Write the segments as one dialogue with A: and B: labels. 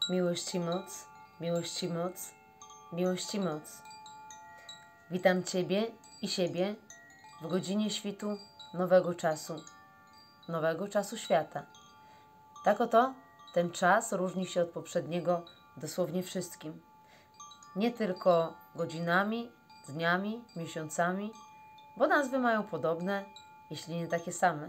A: Miłość i moc, miłość i moc, miłość i moc. Witam Ciebie i siebie w godzinie świtu nowego czasu świata. Tak oto ten czas różni się od poprzedniego dosłownie wszystkim. Nie tylko godzinami, dniami, miesiącami, bo nazwy mają podobne, jeśli nie takie same.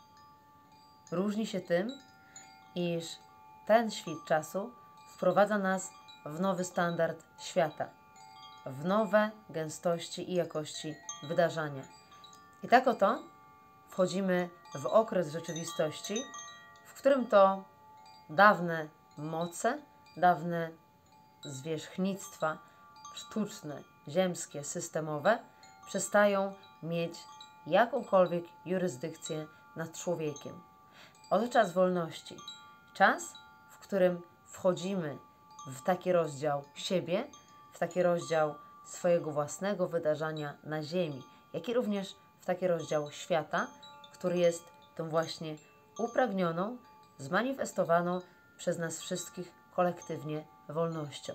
A: Różni się tym, iż ten świt czasu wprowadza nas w nowy standard świata, w nowe gęstości i jakości wydarzenia. I tak oto wchodzimy w okres rzeczywistości, w którym to dawne moce, dawne zwierzchnictwa sztuczne, ziemskie, systemowe przestają mieć jakąkolwiek jurysdykcję nad człowiekiem. Oto czas wolności. Czas, w którym wchodzimy w taki rozdział siebie, w taki rozdział swojego własnego wydarzenia na ziemi, jak i również w taki rozdział świata, który jest tą właśnie upragnioną, zmanifestowaną przez nas wszystkich kolektywnie wolnością.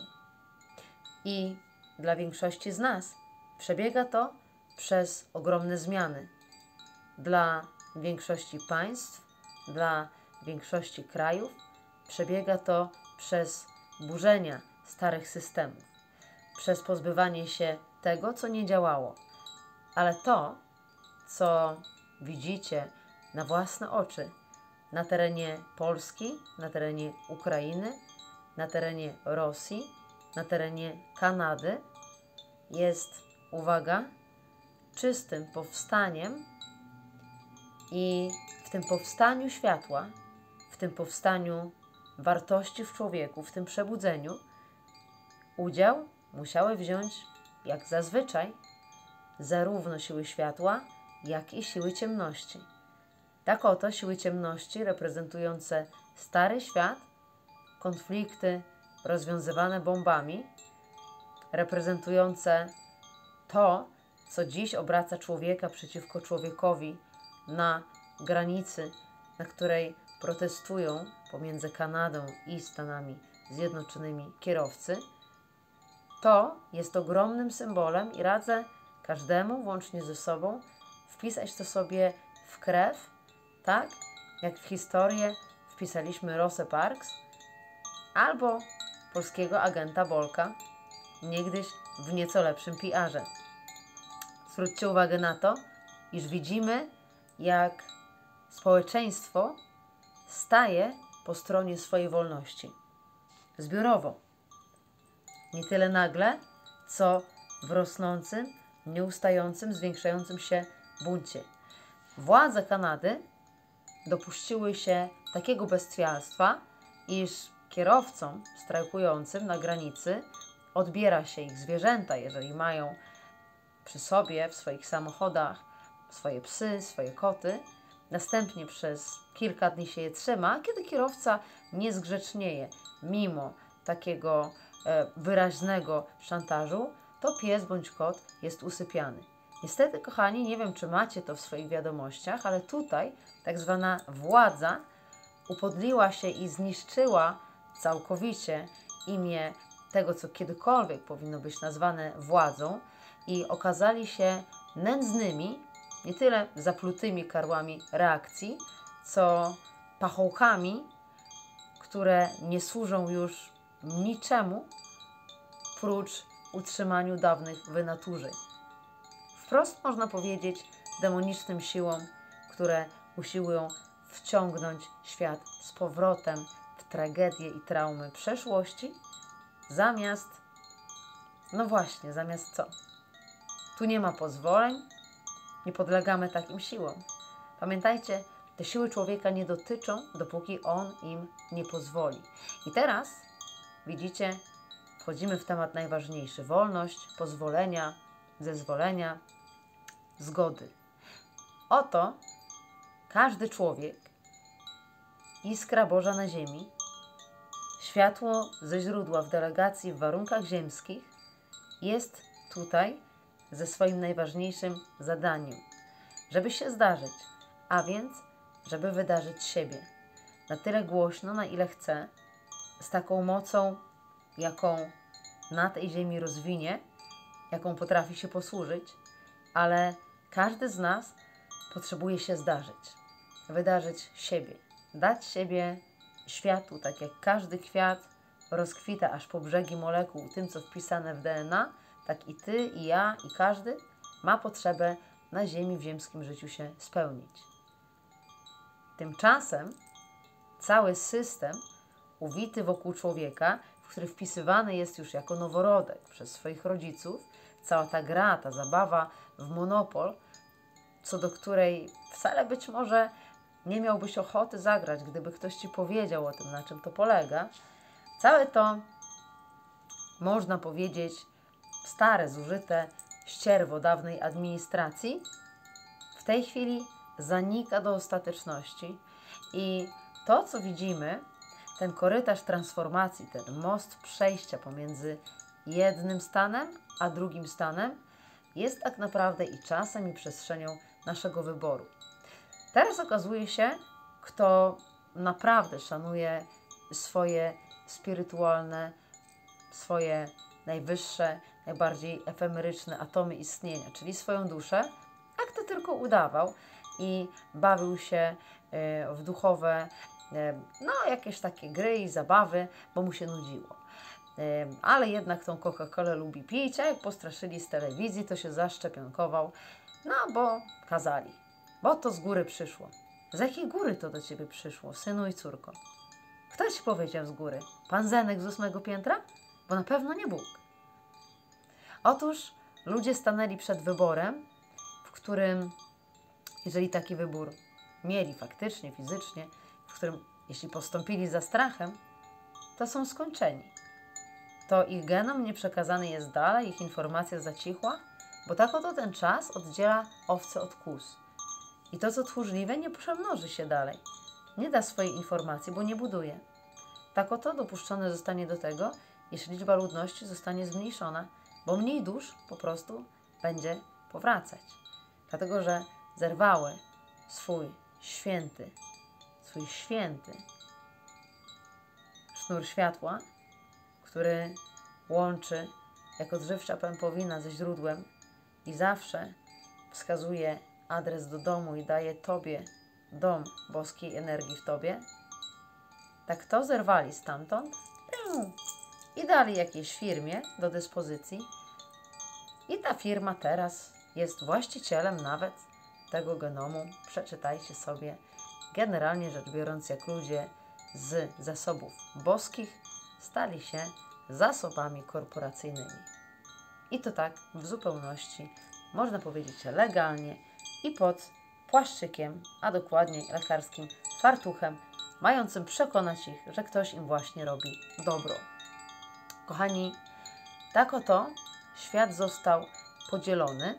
A: I dla większości z nas przebiega to przez ogromne zmiany. Dla większości państw, dla większości krajów przebiega to przez burzenia starych systemów, przez pozbywanie się tego, co nie działało. Ale to, co widzicie na własne oczy na terenie Polski, na terenie Ukrainy, na terenie Rosji, na terenie Kanady, jest, uwaga, czystym powstaniem i w tym powstaniu światła, w tym powstaniu wartości w człowieku, w tym przebudzeniu udział musiały wziąć, jak zazwyczaj, zarówno siły światła, jak i siły ciemności. Tak oto siły ciemności reprezentujące stary świat, konflikty rozwiązywane bombami, reprezentujące to, co dziś obraca człowieka przeciwko człowiekowi na granicy, na której protestują pomiędzy Kanadą i Stanami Zjednoczonymi kierowcy. To jest ogromnym symbolem i radzę każdemu, włącznie ze sobą, wpisać to sobie w krew, tak jak w historię wpisaliśmy Rosę Parks albo polskiego agenta Bolka, niegdyś w nieco lepszym PR-ze. Zwróćcie uwagę na to, iż widzimy, jak społeczeństwo staje po stronie swojej wolności. Zbiorowo. Nie tyle nagle, co w rosnącym, nieustającym, zwiększającym się buncie. Władze Kanady dopuściły się takiego bestialstwa, iż kierowcom strajkującym na granicy odbiera się ich zwierzęta, jeżeli mają przy sobie, w swoich samochodach swoje psy, swoje koty. Następnie przez kilka dni się je trzyma, a kiedy kierowca nie zgrzecznieje mimo takiego wyraźnego szantażu, to pies bądź kot jest usypiany. Niestety, kochani, nie wiem, czy macie to w swoich wiadomościach, ale tutaj tak zwana władza upodliła się i zniszczyła całkowicie imię tego, co kiedykolwiek powinno być nazwane władzą, i okazali się nędznymi, nie tyle zaplutymi karłami reakcji, co pachołkami, które nie służą już niczemu prócz utrzymaniu dawnych wynaturzeń. Wprost można powiedzieć demonicznym siłom, które usiłują wciągnąć świat z powrotem w tragedię i traumy przeszłości, zamiast co? Tu nie ma pozwoleń, nie podlegamy takim siłom. Pamiętajcie, te siły człowieka nie dotyczą, dopóki on im nie pozwoli. I teraz, widzicie, wchodzimy w temat najważniejszy. Wolność, pozwolenia, zezwolenia, zgody. Oto każdy człowiek, iskra Boża na ziemi, światło ze źródła w delegacji w warunkach ziemskich, jest tutaj ze swoim najważniejszym zadaniem, żeby się zdarzyć, a więc, żeby wydarzyć siebie. Na tyle głośno, na ile chce, z taką mocą, jaką na tej ziemi rozwinie, jaką potrafi się posłużyć, ale każdy z nas potrzebuje się zdarzyć, wydarzyć siebie, dać siebie światu, tak jak każdy kwiat rozkwita aż po brzegi molekuł tym, co wpisane w DNA, tak i ty, i ja, i każdy ma potrzebę na ziemi, w ziemskim życiu się spełnić. Tymczasem cały system uwity wokół człowieka, w który wpisywany jest już jako noworodek przez swoich rodziców, cała ta gra, ta zabawa w monopol, co do której wcale być może nie miałbyś ochoty zagrać, gdyby ktoś ci powiedział o tym, na czym to polega. Całe to, można powiedzieć, stare, zużyte ścierwo dawnej administracji w tej chwili zanika do ostateczności i to, co widzimy, ten korytarz transformacji, ten most przejścia pomiędzy jednym stanem a drugim stanem jest tak naprawdę i czasem, i przestrzenią naszego wyboru. Teraz okazuje się, kto naprawdę szanuje swoje spirytualne, swoje najwyższe, najbardziej efemeryczne atomy istnienia, czyli swoją duszę, a kto tylko udawał i bawił się w duchowe, jakieś takie gry i zabawy, bo mu się nudziło. Ale jednak tą Coca-Colę lubi pić, a jak postraszyli z telewizji, to się zaszczepionkował, bo kazali, bo to z góry przyszło. Z jakiej góry to do ciebie przyszło, synu i córko? Kto ci powiedział z góry? Pan Zenek z 8 piętra? Bo na pewno nie Bóg. Otóż ludzie stanęli przed wyborem, w którym, jeżeli taki wybór mieli faktycznie, fizycznie, w którym jeśli postąpili za strachem, to są skończeni. To ich genom nieprzekazany jest dalej, ich informacja zacichła, bo tak oto ten czas oddziela owce od kóz. I to, co tchórzliwe, nie przemnoży się dalej. Nie da swojej informacji, bo nie buduje. Tak oto dopuszczone zostanie do tego, iż liczba ludności zostanie zmniejszona, bo mniej dusz po prostu będzie powracać. Dlatego, że zerwały swój święty sznur światła, który łączy jako odżywcza pępowina ze źródłem i zawsze wskazuje adres do domu i daje Tobie dom boskiej energii w Tobie, tak to zerwali stamtąd i dali jakiejś firmie do dyspozycji i ta firma teraz jest właścicielem nawet tego genomu. Przeczytajcie sobie. Generalnie rzecz biorąc, jak ludzie z zasobów boskich stali się zasobami korporacyjnymi. I to tak w zupełności, można powiedzieć, legalnie i pod płaszczykiem, a dokładniej lekarskim fartuchem, mającym przekonać ich, że ktoś im właśnie robi dobro. Kochani, tak oto świat został podzielony.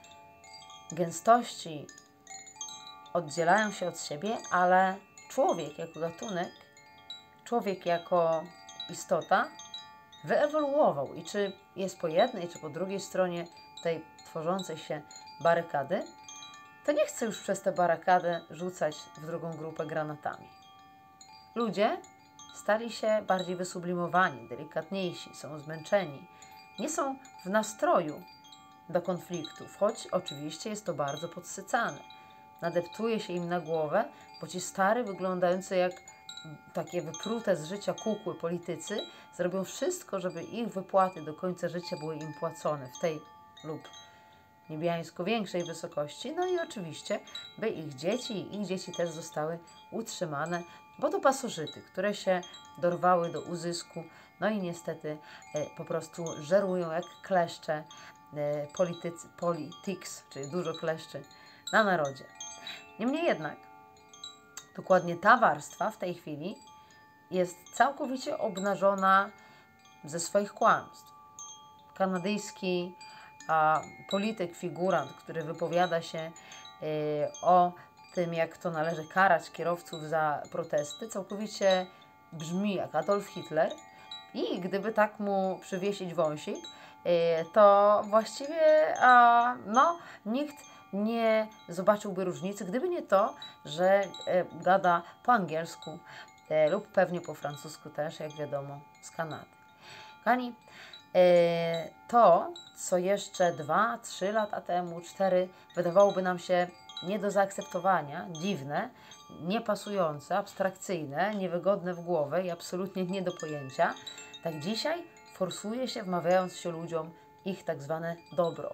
A: Gęstości oddzielają się od siebie, ale człowiek jako gatunek, człowiek jako istota wyewoluował. I czy jest po jednej, czy po drugiej stronie tej tworzącej się barykady, to nie chce już przez tę barykadę rzucać w drugą grupę granatami. Ludzie stali się bardziej wysublimowani, delikatniejsi, są zmęczeni, nie są w nastroju do konfliktów, choć oczywiście jest to bardzo podsycane. Nadeptuje się im na głowę, bo ci stary, wyglądający jak takie wyprute z życia kukły politycy, zrobią wszystko, żeby ich wypłaty do końca życia były im płacone w tej lub niebiańsko większej wysokości, no i oczywiście, by ich dzieci też zostały utrzymane, bo to pasożyty, które się dorwały do uzysku, no i niestety po prostu żerują jak kleszcze politics, czyli dużo kleszczy na narodzie. Niemniej jednak, dokładnie ta warstwa w tej chwili jest całkowicie obnażona ze swoich kłamstw. Kanadyjski polityk, figurant, który wypowiada się o tym, jak to należy karać kierowców za protesty, całkowicie brzmi jak Adolf Hitler i gdyby tak mu przywiesić wąsik, to właściwie nikt nie zobaczyłby różnicy, gdyby nie to, że gada po angielsku lub pewnie po francusku też, jak wiadomo, z Kanady. Kochani, to, co jeszcze 2-3 lata temu, 4, wydawałoby nam się nie do zaakceptowania, dziwne, niepasujące, abstrakcyjne, niewygodne w głowę i absolutnie nie do pojęcia, tak dzisiaj forsuje się, wmawiając się ludziom ich tak zwane dobro.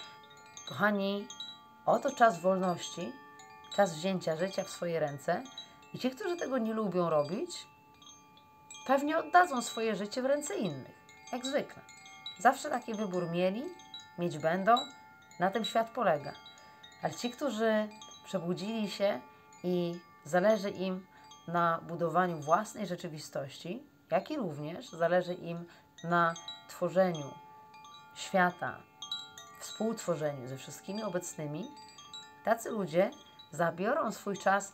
A: Kochani, oto czas wolności, czas wzięcia życia w swoje ręce i ci, którzy tego nie lubią robić, pewnie oddadzą swoje życie w ręce innych, jak zwykle. Zawsze taki wybór mieć będą, na tym świat polega. Ale ci, którzy przebudzili się i zależy im na budowaniu własnej rzeczywistości, jak i również zależy im na tworzeniu świata, współtworzeniu ze wszystkimi obecnymi, tacy ludzie zabiorą swój czas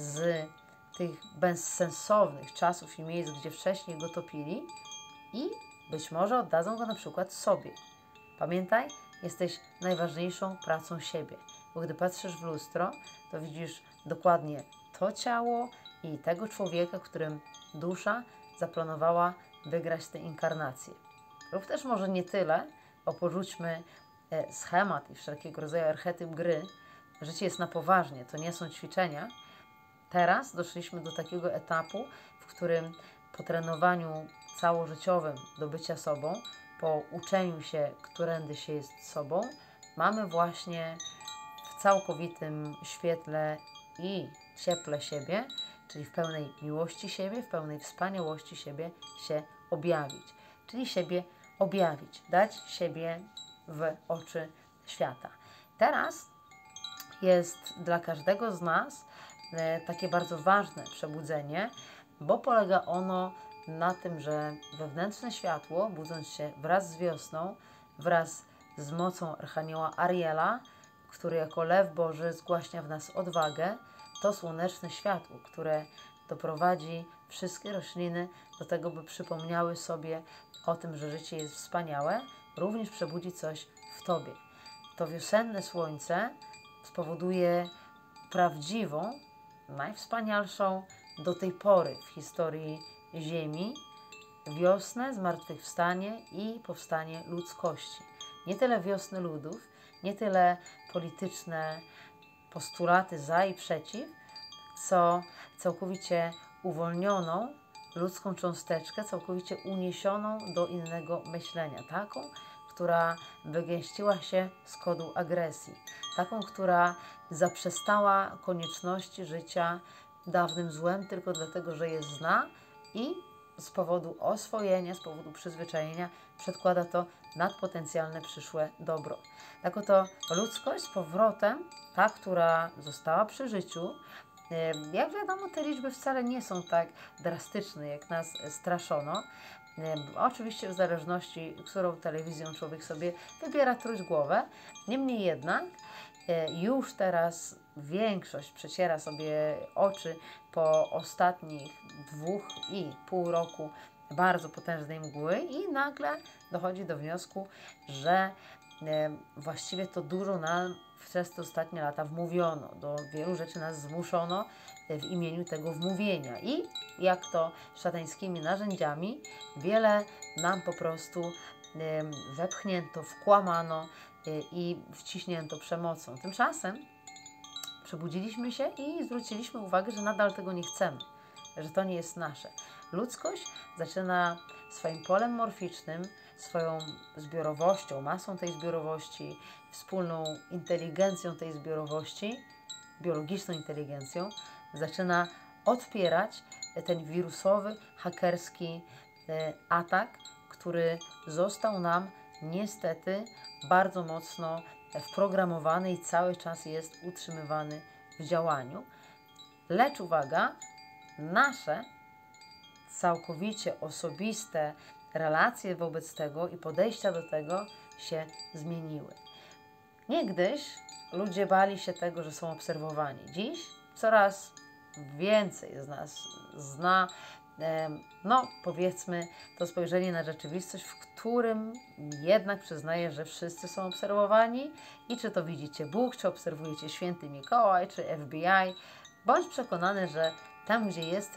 A: z tych bezsensownych czasów i miejsc, gdzie wcześniej go topili i być może oddadzą go na przykład sobie. Pamiętaj, jesteś najważniejszą pracą siebie, bo gdy patrzysz w lustro, to widzisz dokładnie to ciało i tego człowieka, którym dusza zaplanowała wygrać tę inkarnację. Lub też może nie tyle, bo porzućmy schemat i wszelkiego rodzaju archetyp gry. Życie jest na poważnie, to nie są ćwiczenia. Teraz doszliśmy do takiego etapu, w którym po trenowaniu całożyciowym do bycia sobą, po uczeniu się, którędy się jest sobą, mamy właśnie w całkowitym świetle i cieple siebie, czyli w pełnej miłości siebie, w pełnej wspaniałości siebie się objawić. Czyli siebie objawić, dać siebie w oczy świata. Teraz jest dla każdego z nas takie bardzo ważne przebudzenie, bo polega ono na tym, że wewnętrzne światło, budząc się wraz z wiosną, wraz z mocą Archanioła Ariela, który jako Lew Boży zgłaśnia w nas odwagę, to słoneczne światło, które doprowadzi wszystkie rośliny do tego, by przypomniały sobie o tym, że życie jest wspaniałe, również przebudzi coś w Tobie. To wiosenne słońce spowoduje prawdziwą, najwspanialszą do tej pory w historii Ziemi wiosnę, zmartwychwstanie i powstanie ludzkości. Nie tyle wiosny ludów, nie tyle polityczne postulaty za i przeciw, co całkowicie uwolnioną ludzką cząsteczkę, całkowicie uniesioną do innego myślenia. Taką, która wygęściła się z kodu agresji. Taką, która zaprzestała konieczności życia dawnym złem tylko dlatego, że je zna i z powodu oswojenia, z powodu przyzwyczajenia przedkłada to nad potencjalne przyszłe dobro. Tak oto ludzkość z powrotem, ta, która została przy życiu, jak wiadomo, te liczby wcale nie są tak drastyczne, jak nas straszono. Oczywiście w zależności, którą telewizją człowiek sobie wybiera trójgłowę. Niemniej jednak już teraz większość przeciera sobie oczy po ostatnich 2,5 roku bardzo potężnej mgły i nagle dochodzi do wniosku, że właściwie to dużo nam przez te ostatnie lata wmówiono. Do wielu rzeczy nas zmuszono w imieniu tego wmówienia. I jak to szatańskimi narzędziami wiele nam po prostu wepchnięto, wkłamano i wciśnięto przemocą. Tymczasem przebudziliśmy się i zwróciliśmy uwagę, że nadal tego nie chcemy, że to nie jest nasze. Ludzkość zaczyna swoim polem morficznym, swoją zbiorowością, masą tej zbiorowości, wspólną inteligencją tej zbiorowości, biologiczną inteligencją, zaczyna odpierać ten wirusowy, hakerski atak, który został nam niestety bardzo mocno wprogramowany i cały czas jest utrzymywany w działaniu. Lecz uwaga, nasze całkowicie osobiste relacje wobec tego i podejścia do tego się zmieniły. Niegdyś ludzie bali się tego, że są obserwowani. Dziś coraz więcej z nas zna, powiedzmy, to spojrzenie na rzeczywistość, w którym jednak przyznaje, że wszyscy są obserwowani i czy to widzicie Bóg, czy obserwujecie Święty Mikołaj, czy FBI, bądź przekonany, że tam, gdzie jesteś,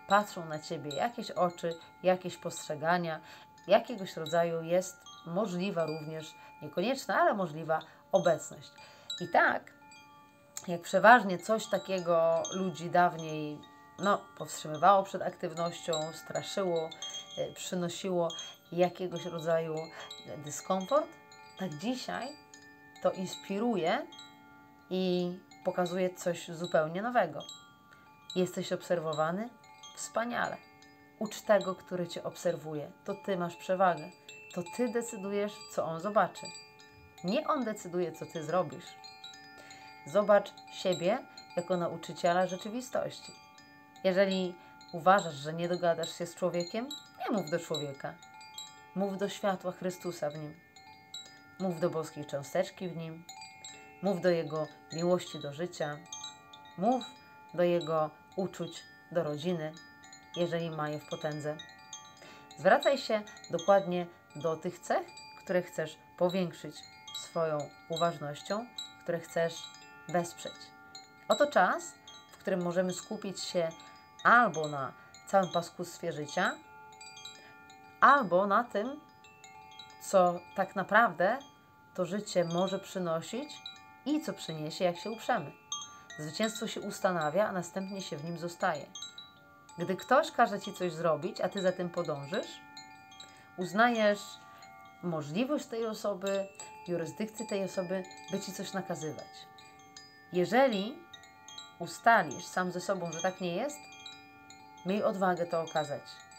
A: patrzą na Ciebie jakieś oczy, jakieś postrzegania, jakiegoś rodzaju jest możliwa również, niekonieczna, ale możliwa obecność. I tak, jak przeważnie coś takiego ludzi dawniej powstrzymywało przed aktywnością, straszyło, przynosiło jakiegoś rodzaju dyskomfort, tak dzisiaj to inspiruje i pokazuje coś zupełnie nowego. Jesteś obserwowany? Wspaniale. Ucz tego, który Cię obserwuje. To Ty masz przewagę. To Ty decydujesz, co on zobaczy. Nie on decyduje, co Ty zrobisz. Zobacz siebie jako nauczyciela rzeczywistości. Jeżeli uważasz, że nie dogadasz się z człowiekiem, nie mów do człowieka. Mów do światła Chrystusa w nim. Mów do boskiej cząsteczki w nim. Mów do Jego miłości do życia. Mów do Jego uczuć do rodziny, jeżeli ma je w potędze. Zwracaj się dokładnie do tych cech, które chcesz powiększyć swoją uważnością, które chcesz wesprzeć. Oto czas, w którym możemy skupić się albo na całym paskudstwie życia, albo na tym, co tak naprawdę to życie może przynosić i co przyniesie, jak się uprzemy. Zwycięstwo się ustanawia, a następnie się w nim zostaje. Gdy ktoś każe Ci coś zrobić, a Ty za tym podążysz, uznajesz możliwość tej osoby, jurysdykcję tej osoby, by Ci coś nakazywać. Jeżeli ustalisz sam ze sobą, że tak nie jest, miej odwagę to okazać.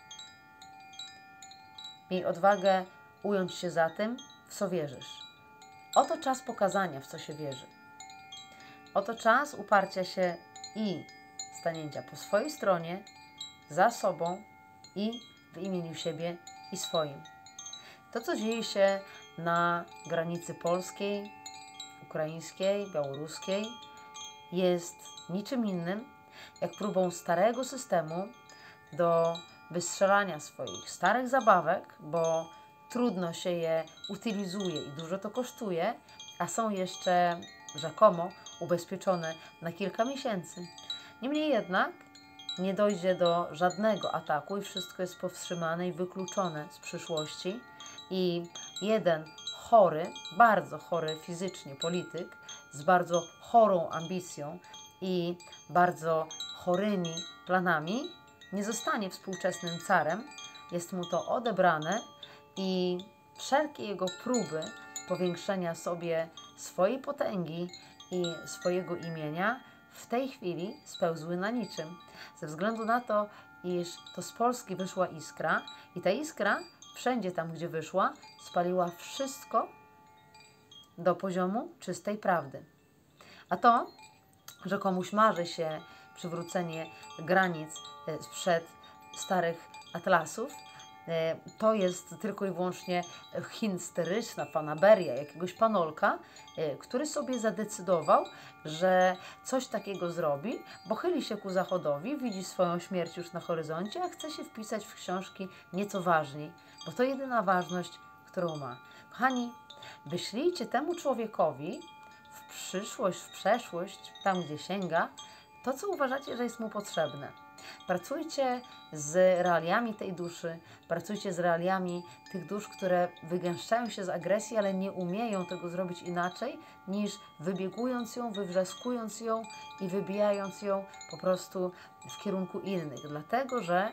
A: Miej odwagę ująć się za tym, w co wierzysz. Oto czas pokazania, w co się wierzy. Oto czas uparcia się i stanięcia po swojej stronie, za sobą i w imieniu siebie i swoim. To, co dzieje się na granicy polskiej, ukraińskiej, białoruskiej, jest niczym innym jak próbą starego systemu do wystrzelania swoich starych zabawek, bo trudno się je utylizuje i dużo to kosztuje, a są jeszcze rzekomo ubezpieczone na kilka miesięcy. Niemniej jednak nie dojdzie do żadnego ataku i wszystko jest powstrzymane i wykluczone z przyszłości. I jeden chory, bardzo chory fizycznie polityk z bardzo chorą ambicją i bardzo chorymi planami nie zostanie współczesnym carem. Jest mu to odebrane i wszelkie jego próby powiększenia sobie swojej potęgi i swojego imienia w tej chwili spełzły na niczym. Ze względu na to, iż to z Polski wyszła iskra i ta iskra wszędzie tam, gdzie wyszła, spaliła wszystko do poziomu czystej prawdy. A to, że komuś marzy się przywrócenie granic sprzed starych atlasów, to jest tylko i wyłącznie histeryczna fanaberia jakiegoś panolka, który sobie zadecydował, że coś takiego zrobi, bo chyli się ku zachodowi, widzi swoją śmierć już na horyzoncie, a chce się wpisać w książki nieco ważniej, bo to jedyna ważność, którą ma. Kochani, wyślijcie temu człowiekowi w przyszłość, w przeszłość, tam gdzie sięga, to, co uważacie, że jest mu potrzebne. Pracujcie z realiami tej duszy, pracujcie z realiami tych dusz, które wygęszczają się z agresji, ale nie umieją tego zrobić inaczej, niż wybiegując ją, wywrzaskując ją i wybijając ją po prostu w kierunku innych. Dlatego, że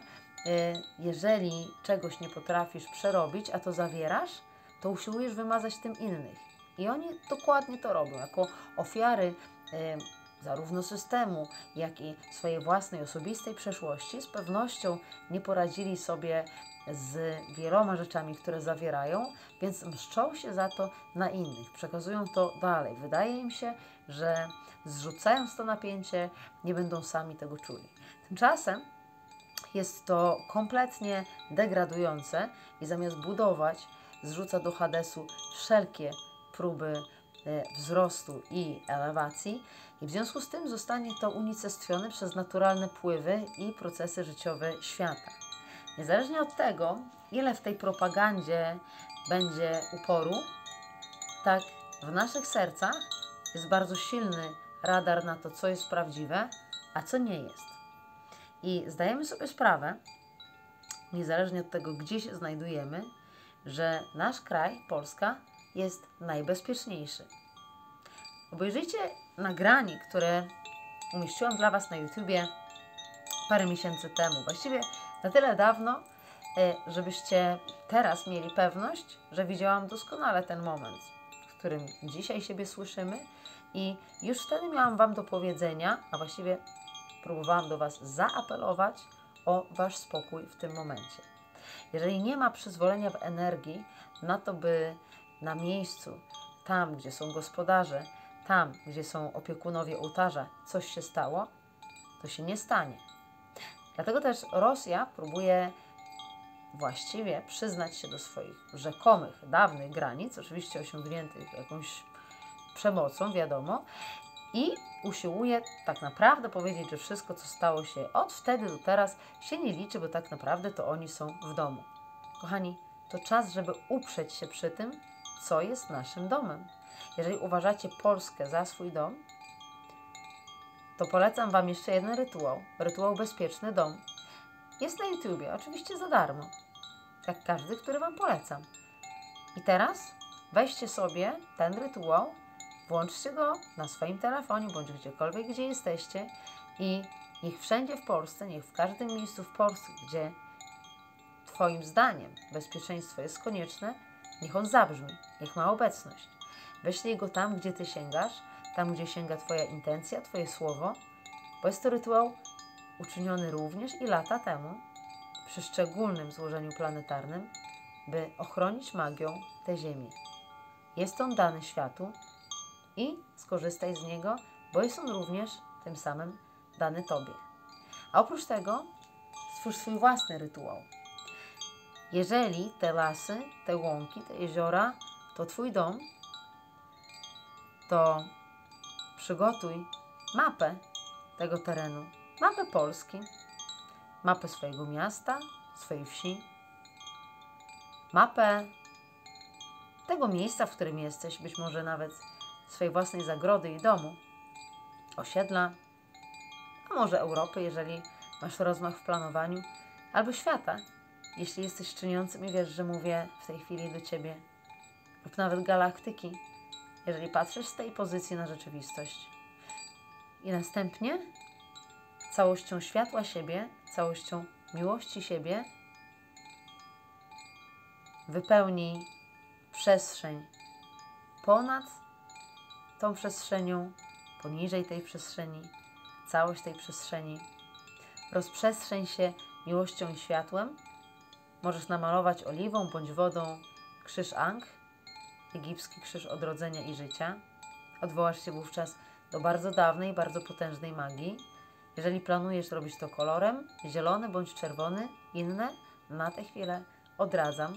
A: jeżeli czegoś nie potrafisz przerobić, a to zawierasz, to usiłujesz wymazać tym innych. I oni dokładnie to robią, jako ofiary zarówno systemu, jak i swojej własnej, osobistej przeszłości. Z pewnością nie poradzili sobie z wieloma rzeczami, które zawierają, więc mszczą się za to na innych, przekazują to dalej. Wydaje im się, że zrzucając to napięcie, nie będą sami tego czuli. Tymczasem jest to kompletnie degradujące i zamiast budować, zrzuca do Hadesu wszelkie próby wzrostu i elewacji i w związku z tym zostanie to unicestwione przez naturalne pływy i procesy życiowe świata. Niezależnie od tego, ile w tej propagandzie będzie uporu, tak w naszych sercach jest bardzo silny radar na to, co jest prawdziwe, a co nie jest. I zdajemy sobie sprawę, niezależnie od tego, gdzie się znajdujemy, że nasz kraj, Polska, jest najbezpieczniejszy. Obejrzyjcie nagranie, które umieściłam dla Was na YouTubie parę miesięcy temu. Właściwie na tyle dawno, żebyście teraz mieli pewność, że widziałam doskonale ten moment, w którym dzisiaj siebie słyszymy i już wtedy miałam Wam do powiedzenia, a właściwie próbowałam do Was zaapelować o Wasz spokój w tym momencie. Jeżeli nie ma przyzwolenia w energii na to, by na miejscu, tam gdzie są gospodarze, tam gdzie są opiekunowie ołtarza, coś się stało, to się nie stanie. Dlatego też Rosja próbuje właściwie przyznać się do swoich rzekomych, dawnych granic, oczywiście osiągniętych jakąś przemocą, wiadomo, i usiłuje tak naprawdę powiedzieć, że wszystko, co stało się od wtedy do teraz, się nie liczy, bo tak naprawdę to oni są w domu. Kochani, to czas, żeby uprzeć się przy tym, co jest naszym domem. Jeżeli uważacie Polskę za swój dom, to polecam Wam jeszcze jeden rytuał. Rytuał Bezpieczny Dom. Jest na YouTubie, oczywiście za darmo. Jak każdy, który Wam polecam. I teraz weźcie sobie ten rytuał, włączcie go na swoim telefonie, bądź gdziekolwiek, gdzie jesteście i niech wszędzie w Polsce, niech w każdym miejscu w Polsce, gdzie Twoim zdaniem bezpieczeństwo jest konieczne, niech on zabrzmi, niech ma obecność. Weźlij go tam, gdzie Ty sięgasz, tam, gdzie sięga Twoja intencja, Twoje słowo, bo jest to rytuał uczyniony również i lata temu przy szczególnym złożeniu planetarnym, by ochronić magią tę Ziemię. Jest on dany światu i skorzystaj z niego, bo jest on również tym samym dany Tobie. A oprócz tego stwórz swój własny rytuał. Jeżeli te lasy, te łąki, te jeziora to Twój dom, to przygotuj mapę tego terenu, mapę Polski, mapę swojego miasta, swojej wsi, mapę tego miejsca, w którym jesteś, być może nawet swojej własnej zagrody i domu, osiedla, a może Europy, jeżeli masz rozmach w planowaniu, albo świata, jeśli jesteś czyniącym i wiesz, że mówię w tej chwili do Ciebie, lub nawet galaktyki, jeżeli patrzysz z tej pozycji na rzeczywistość. I następnie całością światła siebie, całością miłości siebie wypełnij przestrzeń ponad tą przestrzenią, poniżej tej przestrzeni, całość tej przestrzeni. Rozprzestrzeń się miłością i światłem. Możesz namalować oliwą bądź wodą krzyż Ankh, egipski krzyż odrodzenia i życia. Odwołasz się wówczas do bardzo dawnej, bardzo potężnej magii. Jeżeli planujesz robić to kolorem, zielony bądź czerwony, inne na tę chwilę odradzam.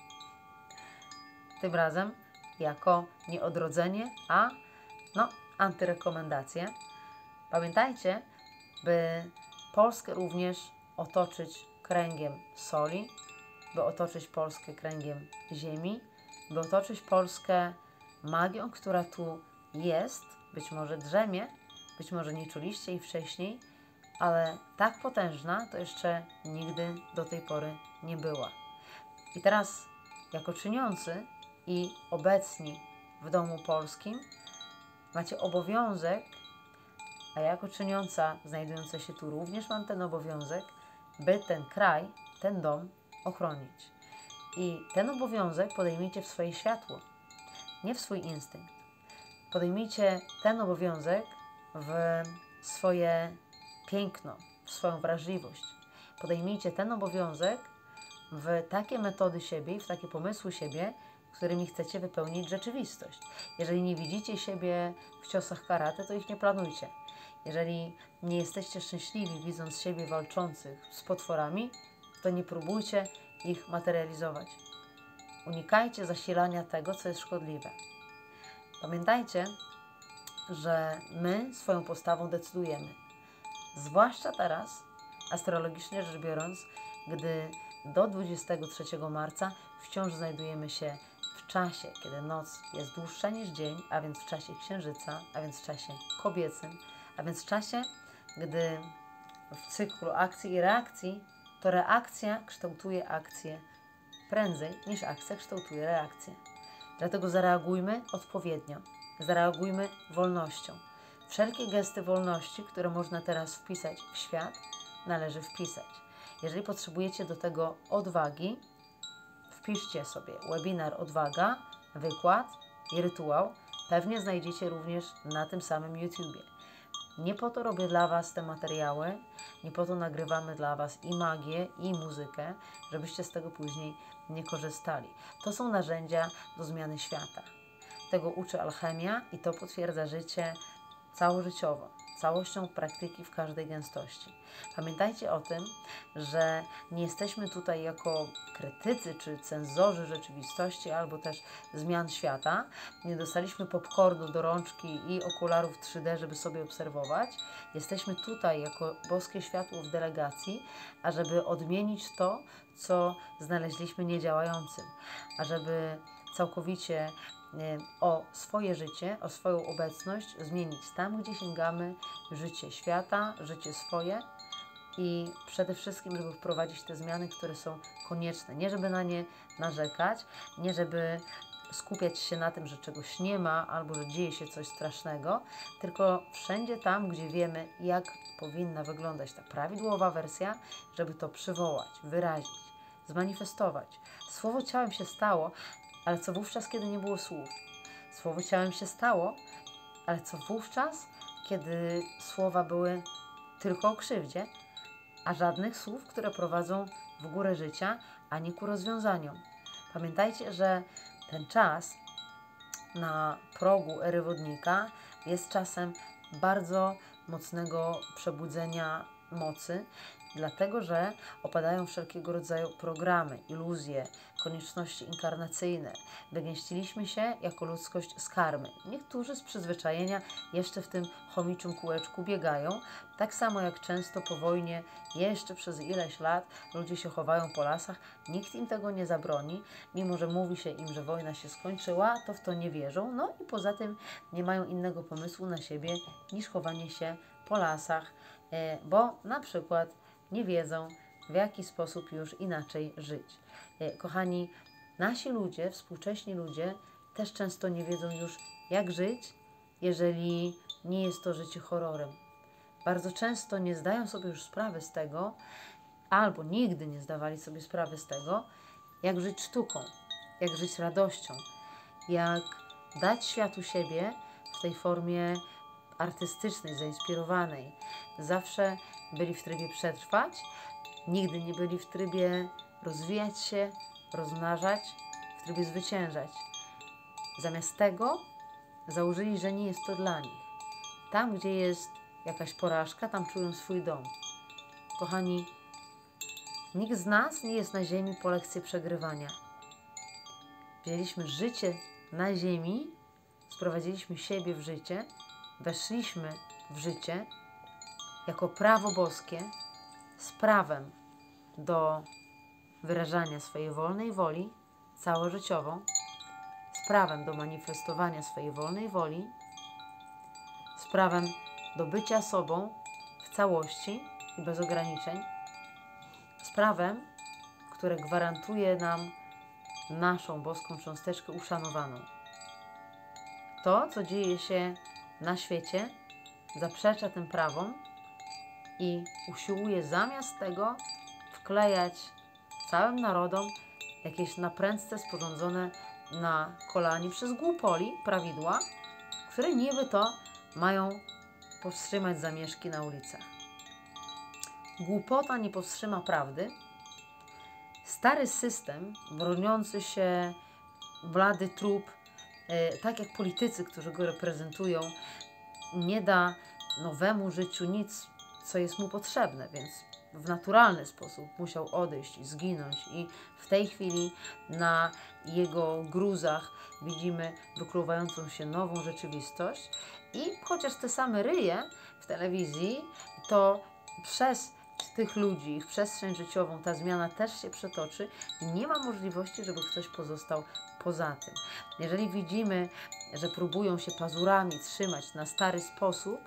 A: Tym razem jako nie odrodzenie, a antyrekomendacje. Pamiętajcie, by Polskę również otoczyć kręgiem soli, by otoczyć Polskę kręgiem ziemi, by otoczyć Polskę magią, która tu jest, być może drzemie, być może nie czuliście jej wcześniej, ale tak potężna to jeszcze nigdy do tej pory nie była. I teraz jako czyniący i obecni w domu polskim macie obowiązek, a ja jako czyniąca znajdująca się tu również mam ten obowiązek, by ten kraj, ten dom ochronić. I ten obowiązek podejmijcie w swoje światło, nie w swój instynkt. Podejmijcie ten obowiązek w swoje piękno, w swoją wrażliwość. Podejmijcie ten obowiązek w takie metody siebie i w takie pomysły siebie, którymi chcecie wypełnić rzeczywistość. Jeżeli nie widzicie siebie w ciosach karate, to ich nie planujcie. Jeżeli nie jesteście szczęśliwi, widząc siebie walczących z potworami, to nie próbujcie ich materializować. Unikajcie zasilania tego, co jest szkodliwe. Pamiętajcie, że my swoją postawą decydujemy. Zwłaszcza teraz, astrologicznie rzecz biorąc, gdy do 23 marca wciąż znajdujemy się w czasie, kiedy noc jest dłuższa niż dzień, a więc w czasie księżyca, a więc w czasie kobiecym, a więc w czasie, gdy w cyklu akcji i reakcji, to reakcja kształtuje akcję prędzej niż akcja kształtuje reakcję. Dlatego zareagujmy odpowiednio, zareagujmy wolnością. Wszelkie gesty wolności, które można teraz wpisać w świat, należy wpisać. Jeżeli potrzebujecie do tego odwagi, wpiszcie sobie webinar Odwaga, wykład i rytuał. Pewnie znajdziecie również na tym samym YouTubie. Nie po to robię dla Was te materiały, nie po to nagrywamy dla Was i magię, i muzykę, żebyście z tego później nie korzystali. To są narzędzia do zmiany świata. Tego uczy alchemia i to potwierdza życie całożyciowo, całością praktyki w każdej gęstości. Pamiętajcie o tym, że nie jesteśmy tutaj jako krytycy czy cenzorzy rzeczywistości albo też zmian świata. Nie dostaliśmy popcornu do rączki i okularów 3D, żeby sobie obserwować. Jesteśmy tutaj jako boskie światło w delegacji, ażeby odmienić to, co znaleźliśmy niedziałającym, ażeby całkowicie o swoje życie, o swoją obecność zmienić tam, gdzie sięgamy, życie świata, życie swoje i przede wszystkim, żeby wprowadzić te zmiany, które są konieczne. Nie żeby na nie narzekać, nie żeby skupiać się na tym, że czegoś nie ma albo że dzieje się coś strasznego, tylko wszędzie tam, gdzie wiemy, jak powinna wyglądać ta prawidłowa wersja, żeby to przywołać, wyrazić, zmanifestować. Słowo ciałem się stało, ale co wówczas, kiedy nie było słów? Słowo ciałem się stało, ale co wówczas, kiedy słowa były tylko o krzywdzie, a żadnych słów, które prowadzą w górę życia, a nie ku rozwiązaniom. Pamiętajcie, że ten czas na progu ery wodnika jest czasem bardzo mocnego przebudzenia mocy, dlatego że opadają wszelkiego rodzaju programy, iluzje, konieczności inkarnacyjne. Wygęściliśmy się jako ludzkość z karmy. Niektórzy z przyzwyczajenia jeszcze w tym chomiczym kółeczku biegają, tak samo jak często po wojnie jeszcze przez ileś lat ludzie się chowają po lasach. Nikt im tego nie zabroni, mimo że mówi się im, że wojna się skończyła, to w to nie wierzą. No i poza tym nie mają innego pomysłu na siebie niż chowanie się po lasach, bo na przykład nie wiedzą, w jaki sposób już inaczej żyć. Kochani, nasi ludzie, współcześni ludzie też często nie wiedzą już, jak żyć, jeżeli nie jest to życie horrorem. Bardzo często nie zdają sobie już sprawy z tego, albo nigdy nie zdawali sobie sprawy z tego, jak żyć sztuką, jak żyć radością, jak dać światu siebie w tej formie artystycznej, zainspirowanej. Zawsze byli w trybie przetrwać, nigdy nie byli w trybie rozwijać się, rozmnażać, w trybie zwyciężać. Zamiast tego założyli, że nie jest to dla nich. Tam, gdzie jest jakaś porażka, tam czują swój dom. Kochani, nikt z nas nie jest na ziemi po lekcję przegrywania. Wzięliśmy życie na ziemi, sprowadziliśmy siebie w życie, weszliśmy w życie jako prawo boskie z prawem do wyrażania swojej wolnej woli całożyciową, z prawem do manifestowania swojej wolnej woli, z prawem do bycia sobą w całości i bez ograniczeń, z prawem, które gwarantuje nam naszą boską cząsteczkę uszanowaną. To, co dzieje się na świecie, zaprzecza tym prawom i usiłuje zamiast tego wklejać całym narodom jakieś naprędce sporządzone na kolanie przez głupoli prawidła, które niby to mają powstrzymać zamieszki na ulicach. Głupota nie powstrzyma prawdy. Stary system, broniący się blady trup, tak jak politycy, którzy go reprezentują, nie da nowemu życiu nic, co jest mu potrzebne, więc w naturalny sposób musiał odejść, zginąć i w tej chwili na jego gruzach widzimy wykluwającą się nową rzeczywistość i chociaż te same ryje w telewizji, to przez tych ludzi, ich przestrzeń życiową ta zmiana też się przetoczy i nie ma możliwości, żeby ktoś pozostał poza tym. Jeżeli widzimy, że próbują się pazurami trzymać na stary sposób,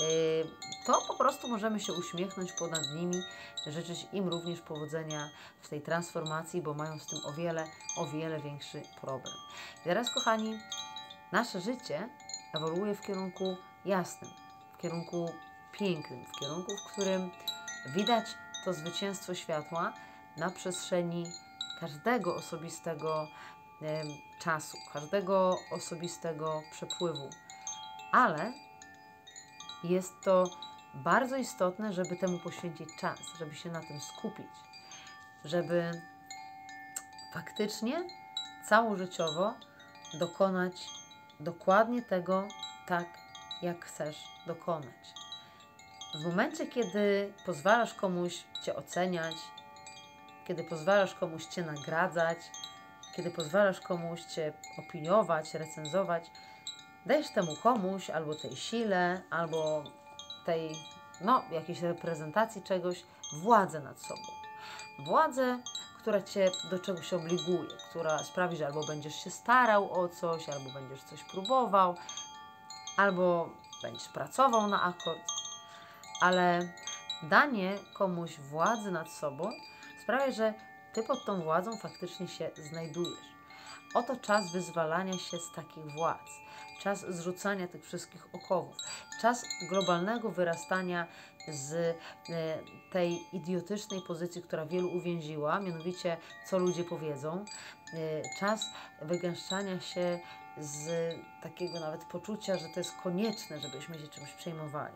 A: to po prostu możemy się uśmiechnąć ponad nimi, życzyć im również powodzenia w tej transformacji, bo mają z tym o wiele większy problem. I teraz, kochani, nasze życie ewoluuje w kierunku jasnym, w kierunku pięknym, w kierunku, w którym widać to zwycięstwo światła na przestrzeni każdego osobistego czasu, każdego osobistego przepływu. Ale jest to bardzo istotne, żeby temu poświęcić czas, żeby się na tym skupić, żeby faktycznie całożyciowo dokonać dokładnie tego, tak jak chcesz dokonać. W momencie, kiedy pozwalasz komuś Cię oceniać, kiedy pozwalasz komuś Cię nagradzać, kiedy pozwalasz komuś Cię opiniować, recenzować, dajesz temu komuś albo tej sile, albo tej, jakiejś reprezentacji czegoś, władzę nad sobą. Władzę, która Cię do czegoś obliguje, która sprawi, że albo będziesz się starał o coś, albo będziesz coś próbował, albo będziesz pracował na akord. Ale danie komuś władzy nad sobą sprawia, że Ty pod tą władzą faktycznie się znajdujesz. Oto czas wyzwalania się z takich władz, czas zrzucania tych wszystkich okowów, czas globalnego wyrastania z tej idiotycznej pozycji, która wielu uwięziła, mianowicie co ludzie powiedzą, czas wygęszczania się z takiego nawet poczucia, że to jest konieczne, żebyśmy się czymś przejmowali.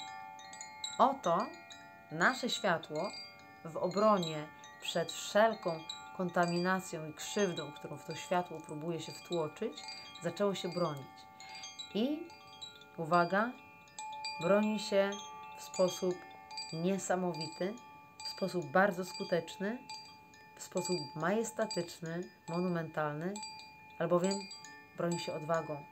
A: Oto nasze światło w obronie przed wszelką kontaminacją i krzywdą, którą w to światło próbuje się wtłoczyć, zaczęło się bronić. I uwaga, broni się w sposób niesamowity, w sposób bardzo skuteczny, w sposób majestatyczny, monumentalny, albowiem broni się odwagą.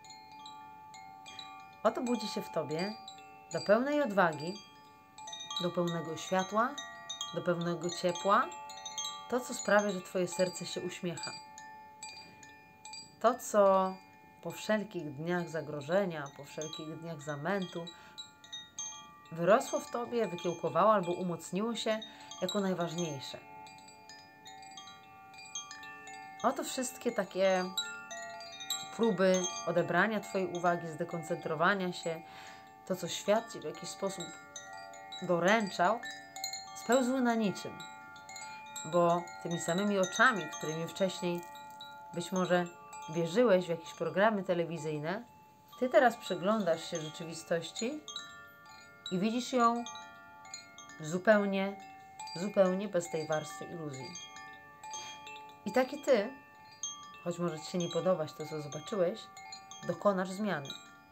A: Oto budzi się w Tobie do pełnej odwagi, do pełnego światła, do pełnego ciepła, to, co sprawia, że Twoje serce się uśmiecha. To, co po wszelkich dniach zagrożenia, po wszelkich dniach zamętu wyrosło w Tobie, wykiełkowało albo umocniło się jako najważniejsze. Oto wszystkie takie próby odebrania Twojej uwagi, zdekoncentrowania się, to, co świat Ci w jakiś sposób doręczał, spełzły na niczym. Bo tymi samymi oczami, którymi wcześniej być może wierzyłeś w jakieś programy telewizyjne, Ty teraz przyglądasz się rzeczywistości i widzisz ją zupełnie bez tej warstwy iluzji. I tak i Ty, choć może Ci się nie podobać to, co zobaczyłeś, dokonasz zmiany.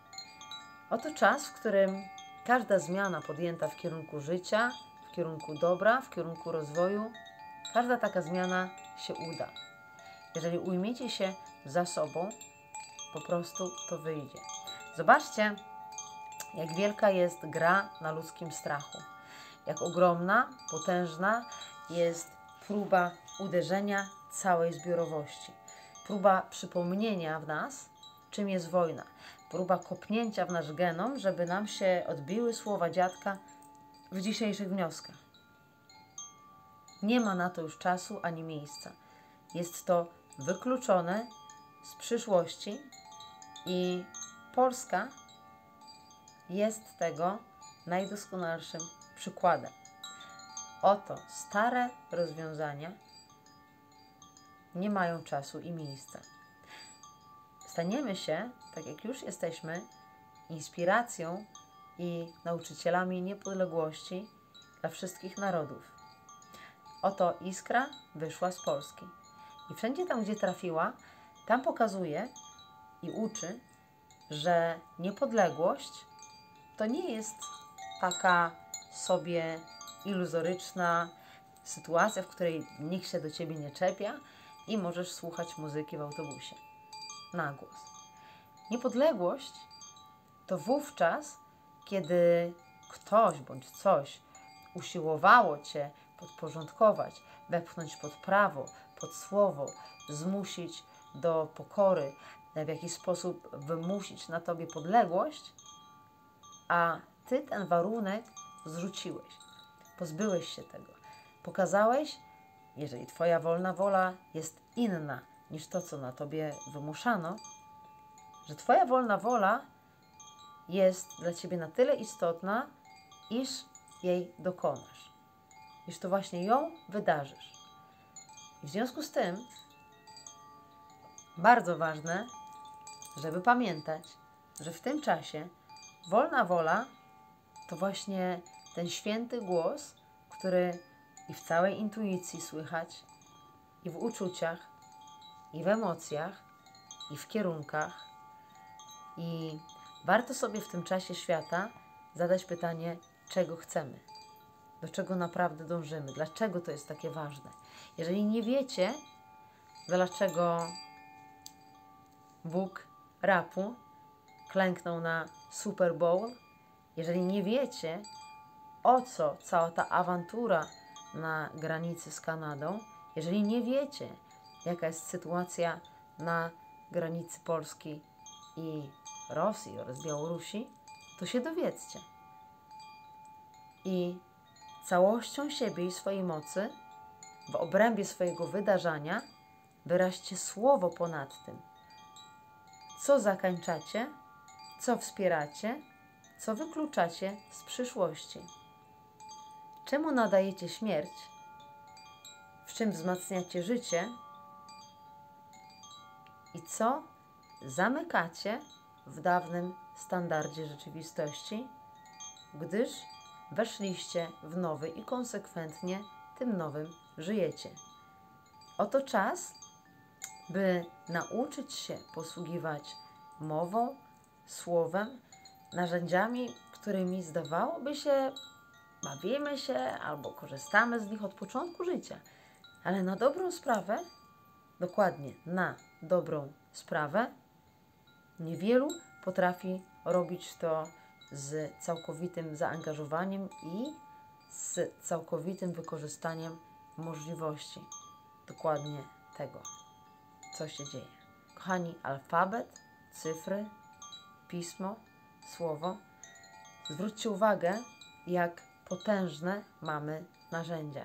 A: Oto czas, w którym każda zmiana podjęta w kierunku życia, w kierunku dobra, w kierunku rozwoju, każda taka zmiana się uda. Jeżeli ujmiecie się za sobą, po prostu to wyjdzie. Zobaczcie, jak wielka jest gra na ludzkim strachu. Jak ogromna, potężna jest próba uderzenia całej zbiorowości. Próba przypomnienia w nas, czym jest wojna. Próba kopnięcia w nasz genom, żeby nam się odbiły słowa dziadka w dzisiejszych wnioskach. Nie ma na to już czasu ani miejsca. Jest to wykluczone z przyszłości i Polska jest tego najdoskonalszym przykładem. Oto stare rozwiązania nie mają czasu i miejsca. Staniemy się, tak jak już jesteśmy, inspiracją i nauczycielami niepodległości dla wszystkich narodów. Oto iskra wyszła z Polski. I wszędzie tam, gdzie trafiła, tam pokazuje i uczy, że niepodległość to nie jest taka sobie iluzoryczna sytuacja, w której nikt się do Ciebie nie czepia i możesz słuchać muzyki w autobusie na głos. Niepodległość to wówczas, kiedy ktoś bądź coś usiłowało Cię podporządkować, wepchnąć pod prawo, pod słowo, zmusić do pokory, w jakiś sposób wymusić na Tobie podległość, a Ty ten warunek zrzuciłeś. Pozbyłeś się tego. Pokazałeś, jeżeli Twoja wolna wola jest inna niż to, co na Tobie wymuszano, że Twoja wolna wola jest dla Ciebie na tyle istotna, iż jej dokonasz. Iż to właśnie ją wydarzysz. I w związku z tym bardzo ważne, żeby pamiętać, że w tym czasie wolna wola to właśnie ten święty głos, który i w całej intuicji słychać, i w uczuciach, i w emocjach, i w kierunkach. I warto sobie w tym czasie świata zadać pytanie, czego chcemy, do czego naprawdę dążymy, dlaczego to jest takie ważne. Jeżeli nie wiecie, dlaczego Bóg rapu klęknął na Super Bowl, jeżeli nie wiecie, o co cała ta awantura na granicy z Kanadą, jeżeli nie wiecie, jaka jest sytuacja na granicy Polski i Rosji oraz Białorusi, to się dowiedzcie. I całością siebie i swojej mocy, w obrębie swojego wydarzenia, wyraźcie słowo ponad tym. Co zakańczacie, co wspieracie, co wykluczacie z przyszłości. Czemu nadajecie śmierć, w czym wzmacniacie życie i co zamykacie w dawnym standardzie rzeczywistości, gdyż weszliście w nowy i konsekwentnie tym nowym żyjecie. Oto czas, by nauczyć się posługiwać mową, słowem, narzędziami, którymi zdawałoby się, bawimy się albo korzystamy z nich od początku życia. Ale na dobrą sprawę, dokładnie na dobrą sprawę, niewielu potrafi robić to z całkowitym zaangażowaniem i z całkowitym wykorzystaniem możliwości dokładnie tego, co się dzieje. Kochani, alfabet, cyfry, pismo, słowo. Zwróćcie uwagę, jak potężne mamy narzędzia.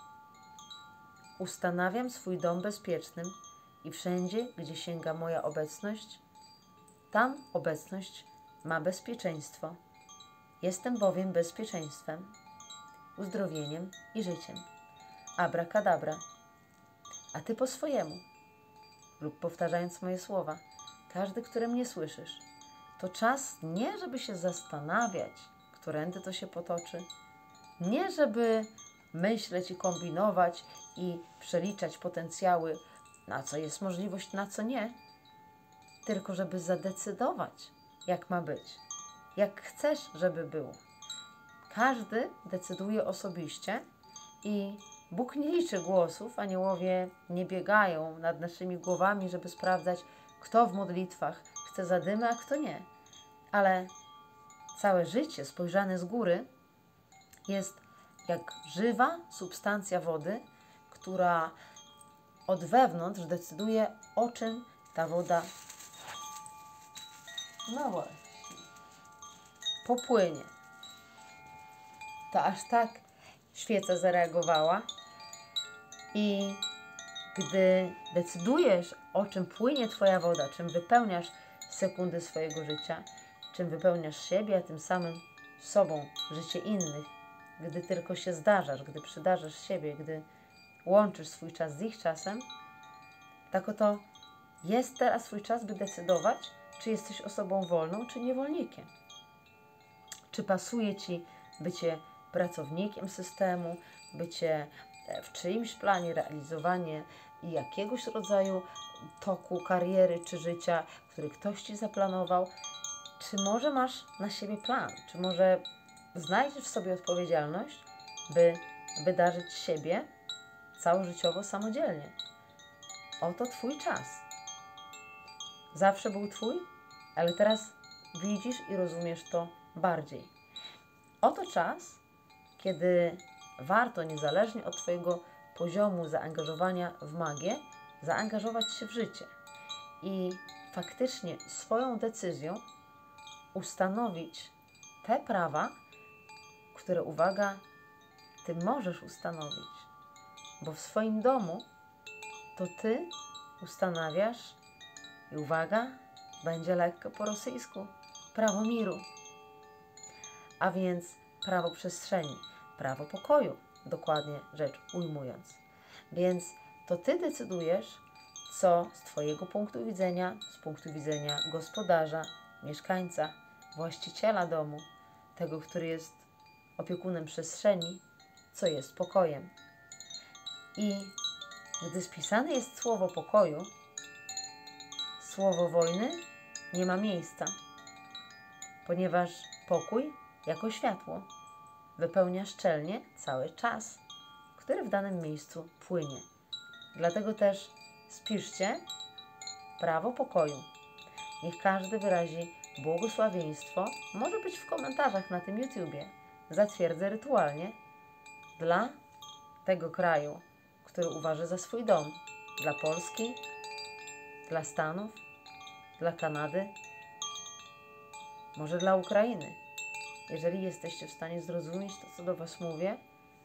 A: Ustanawiam swój dom bezpiecznym i wszędzie, gdzie sięga moja obecność, tam obecność ma bezpieczeństwo. Jestem bowiem bezpieczeństwem, uzdrowieniem i życiem. Abracadabra. A Ty po swojemu, lub powtarzając moje słowa, każdy, który mnie słyszysz, to czas nie, żeby się zastanawiać, którędy to się potoczy, nie, żeby myśleć i kombinować i przeliczać potencjały, na co jest możliwość, na co nie, tylko żeby zadecydować, jak ma być, jak chcesz, żeby było. Każdy decyduje osobiście i Bóg nie liczy głosów, aniołowie nie biegają nad naszymi głowami, żeby sprawdzać, kto w modlitwach chce zadymy, a kto nie. Ale całe życie spojrzane z góry jest jak żywa substancja wody, która od wewnątrz decyduje, o czym ta woda, no właśnie, popłynie. To aż tak świeca zareagowała i gdy decydujesz, o czym płynie Twoja woda, czym wypełniasz sekundy swojego życia, czym wypełniasz siebie, a tym samym sobą życie innych, gdy tylko się zdarzasz, gdy przydarzasz siebie, gdy łączysz swój czas z ich czasem, tak oto jest teraz Twój czas, by decydować, czy jesteś osobą wolną, czy niewolnikiem. Czy pasuje Ci bycie pracownikiem systemu, bycie w czyimś planie, realizowanie jakiegoś rodzaju toku kariery czy życia, który ktoś Ci zaplanował, czy może masz na siebie plan, czy może znajdziesz w sobie odpowiedzialność, by wydarzyć siebie całożyciowo samodzielnie. Oto Twój czas. Zawsze był Twój, ale teraz widzisz i rozumiesz to bardziej. Oto czas, kiedy warto, niezależnie od Twojego poziomu zaangażowania w magię, zaangażować się w życie i faktycznie swoją decyzją ustanowić te prawa, które, uwaga, Ty możesz ustanowić. Bo w swoim domu to Ty ustanawiasz i, uwaga, będzie lekko po rosyjsku, prawo miru. A więc prawo przestrzeni, prawo pokoju, dokładnie rzecz ujmując. Więc to Ty decydujesz, co z Twojego punktu widzenia, z punktu widzenia gospodarza, mieszkańca, właściciela domu, tego, który jest opiekunem przestrzeni, co jest pokojem. I gdy spisane jest słowo pokoju, słowo wojny nie ma miejsca, ponieważ pokój jako światło wypełnia szczelnie cały czas, który w danym miejscu płynie. Dlatego też spiszcie prawo pokoju. Niech każdy wyrazi błogosławieństwo, może być w komentarzach na tym YouTubie. Zatwierdzę rytualnie dla tego kraju, który uważa za swój dom, dla Polski, dla Stanów, dla Kanady, może dla Ukrainy. Jeżeli jesteście w stanie zrozumieć to, co do Was mówię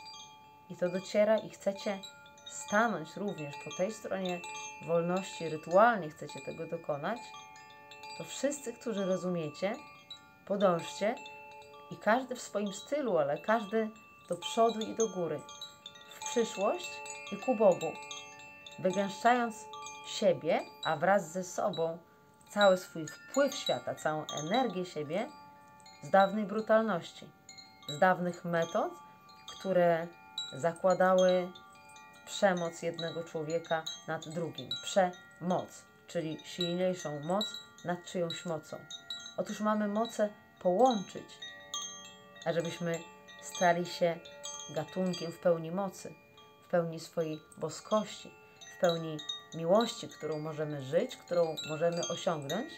A: i to dociera i chcecie stanąć również po tej stronie wolności, rytualnie chcecie tego dokonać, to wszyscy, którzy rozumiecie, podążcie i każdy w swoim stylu, ale każdy do przodu i do góry, w przyszłość i ku Bogu, wygęszczając siebie, a wraz ze sobą cały swój wpływ świata, całą energię siebie z dawnej brutalności, z dawnych metod, które zakładały przemoc jednego człowieka nad drugim. Przemoc, czyli silniejszą moc nad czyjąś mocą. Otóż mamy moce połączyć, ażebyśmy stali się gatunkiem w pełni mocy, w pełni swojej boskości, w pełni miłości, którą możemy żyć, którą możemy osiągnąć,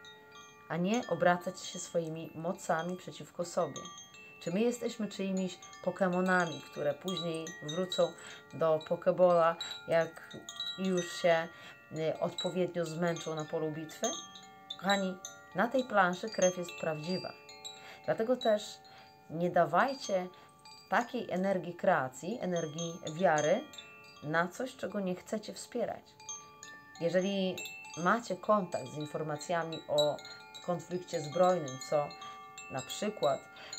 A: a nie obracać się swoimi mocami przeciwko sobie. Czy my jesteśmy czyimiś Pokemonami, które później wrócą do Pokebola, jak już się odpowiednio zmęczą na polu bitwy? Kochani, na tej planszy krew jest prawdziwa. Dlatego też nie dawajcie takiej energii kreacji, energii wiary na coś, czego nie chcecie wspierać. Jeżeli macie kontakt z informacjami o konflikcie zbrojnym, co na przykład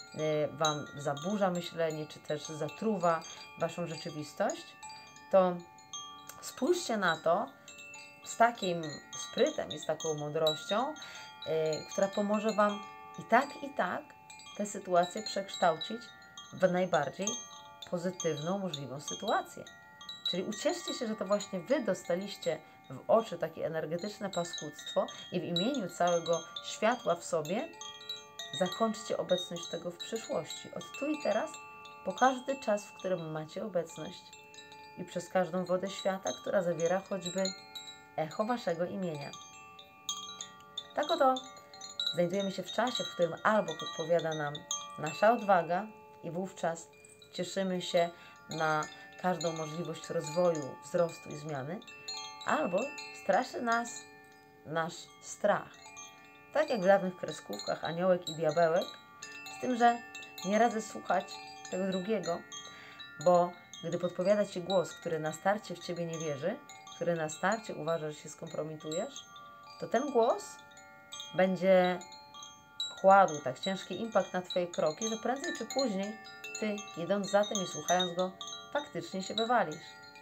A: Wam zaburza myślenie, czy też zatruwa Waszą rzeczywistość, to spójrzcie na to z takim sprytem i z taką mądrością, która pomoże Wam i tak tę sytuację przekształcić w najbardziej pozytywną możliwą sytuację. Czyli ucieszcie się, że to właśnie Wy dostaliście w oczy takie energetyczne paskudztwo i w imieniu całego światła w sobie zakończcie obecność tego w przyszłości. Od tu i teraz, po każdy czas, w którym macie obecność i przez każdą wodę świata, która zawiera choćby echo Waszego imienia. Tak oto znajdujemy się w czasie, w którym albo podpowiada nam nasza odwaga i wówczas cieszymy się na każdą możliwość rozwoju, wzrostu i zmiany, albo straszy nas nasz strach. Tak jak w dawnych kreskówkach Aniołek i Diabełek, z tym, że nie radzę słuchać tego drugiego, bo gdy podpowiada Ci głos, który na starcie w Ciebie nie wierzy, który na starcie uważa, że się skompromitujesz, to ten głos będzie kładł tak ciężki impact na Twoje kroki, że prędzej czy później Ty, idąc za tym i słuchając go, faktycznie się wywalisz.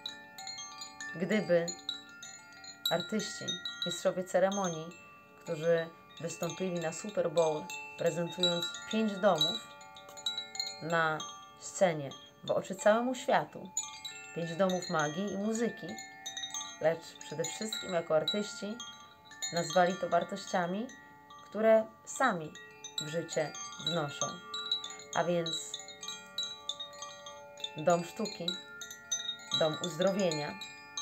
A: Gdyby artyści, mistrzowie ceremonii, którzy wystąpili na Super Bowl, prezentując 5 domów na scenie w oczy całemu światu, 5 domów magii i muzyki, lecz przede wszystkim jako artyści nazwali to wartościami, które sami w życie wnoszą. A więc dom sztuki, dom uzdrowienia,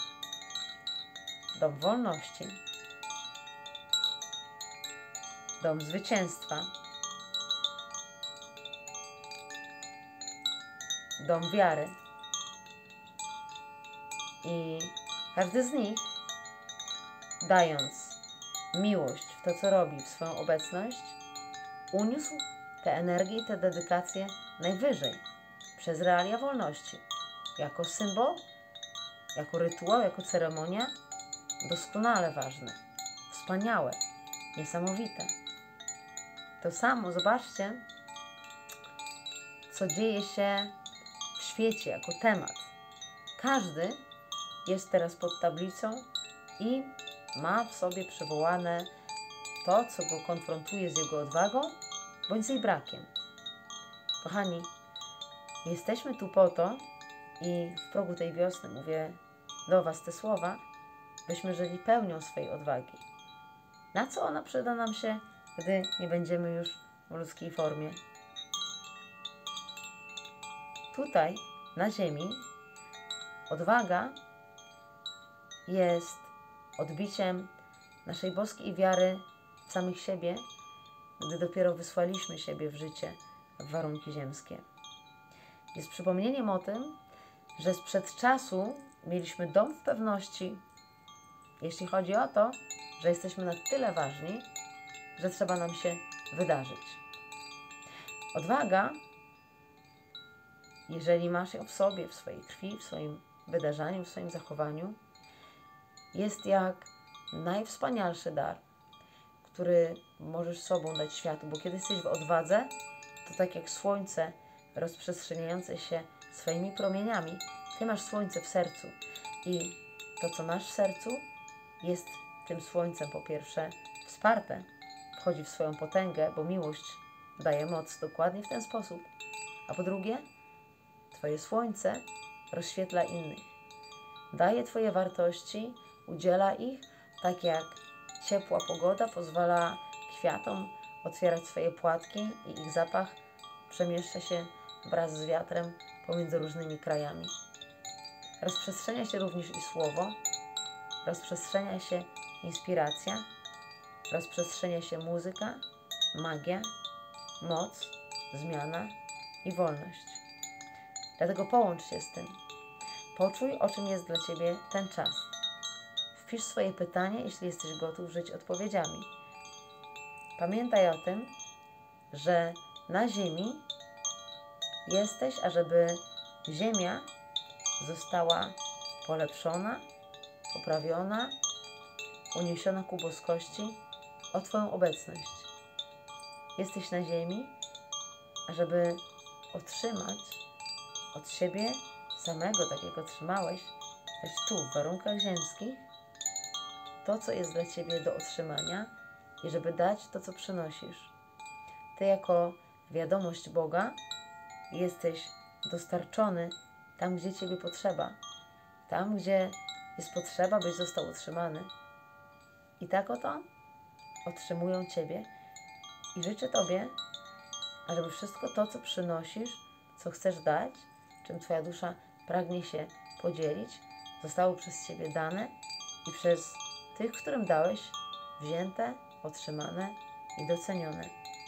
A: dom wolności, dom zwycięstwa, dom wiary. I każdy z nich, dając miłość w to, co robi, w swoją obecność, uniósł te energię i tę dedykację najwyżej, przez realia wolności, jako symbol, jako rytuał, jako ceremonia, doskonale ważne, wspaniałe, niesamowite. To samo, zobaczcie, co dzieje się w świecie jako temat. Każdy jest teraz pod tablicą i ma w sobie przywołane to, co go konfrontuje z jego odwagą, bądź z jej brakiem. Kochani, jesteśmy tu po to i w progu tej wiosny mówię do Was te słowa, byśmy żyli pełnią swej odwagi. Na co ona przyda nam się, gdy nie będziemy już w ludzkiej formie? Tutaj, na ziemi, odwaga jest odbiciem naszej boskiej wiary w samych siebie, gdy dopiero wysłaliśmy siebie w życie, w warunki ziemskie. Jest przypomnieniem o tym, że sprzed czasu mieliśmy dom w pewności, jeśli chodzi o to, że jesteśmy na tyle ważni, że trzeba nam się wydarzyć. Odwaga, jeżeli masz ją w sobie, w swojej krwi, w swoim wydarzeniu, w swoim zachowaniu, jest jak najwspanialszy dar, który możesz sobą dać światu, bo kiedy jesteś w odwadze, to tak jak słońce rozprzestrzeniające się swoimi promieniami, ty masz słońce w sercu i to, co masz w sercu, jest tym słońcem po pierwsze wsparte, wchodzi w swoją potęgę, bo miłość daje moc dokładnie w ten sposób, a po drugie, twoje słońce rozświetla innych, daje twoje wartości, udziela ich, tak jak ciepła pogoda pozwala kwiatom otwierać swoje płatki i ich zapach przemieszcza się wraz z wiatrem pomiędzy różnymi krajami. Rozprzestrzenia się również i słowo, rozprzestrzenia się inspiracja, rozprzestrzenia się muzyka, magia, moc, zmiana i wolność. Dlatego połącz się z tym. Poczuj, o czym jest dla Ciebie ten czas. Wpisz swoje pytanie, jeśli jesteś gotów żyć odpowiedziami. Pamiętaj o tym, że na ziemi jesteś, ażeby ziemia została polepszona, poprawiona, uniesiona ku boskości o Twoją obecność. Jesteś na ziemi, ażeby otrzymać od siebie samego, tak jak otrzymałeś, też tu, w warunkach ziemskich, to, co jest dla Ciebie do otrzymania i żeby dać to, co przynosisz. Ty jako wiadomość Boga jesteś dostarczony tam, gdzie Ciebie potrzeba. Tam, gdzie jest potrzeba, byś został otrzymany. I tak oto otrzymują Ciebie i życzę Tobie, ażeby wszystko to, co przynosisz, co chcesz dać, czym Twoja dusza pragnie się podzielić, zostało przez Ciebie dane i przez tych, którym dałeś, wzięte, otrzymane i docenione.